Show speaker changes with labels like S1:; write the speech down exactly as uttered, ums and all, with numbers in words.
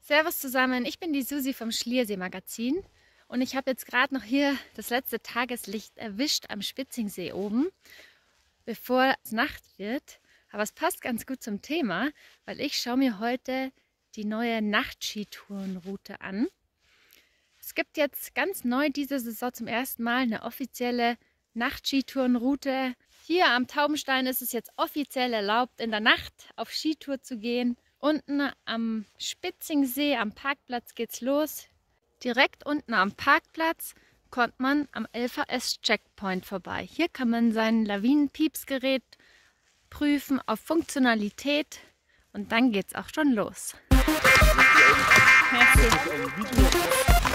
S1: Servus zusammen, ich bin die Susi vom Schliersee Magazin und ich habe jetzt gerade noch hier das letzte Tageslicht erwischt am Spitzingsee oben, bevor es Nacht wird. Aber es passt ganz gut zum Thema, weil ich schaue mir heute die neue Nachtskitourenroute an. Es gibt jetzt ganz neu diese Saison zum ersten Mal eine offizielle Nachtskitourenroute. Hier am Taubenstein ist es jetzt offiziell erlaubt, in der Nacht auf Skitour zu gehen. Unten am Spitzingsee am Parkplatz geht's los. Direkt unten am Parkplatz kommt man am L V S-Checkpoint vorbei. Hier kann man sein Lawinenpiepsgerät prüfen auf Funktionalität und dann geht's auch schon los. Merci.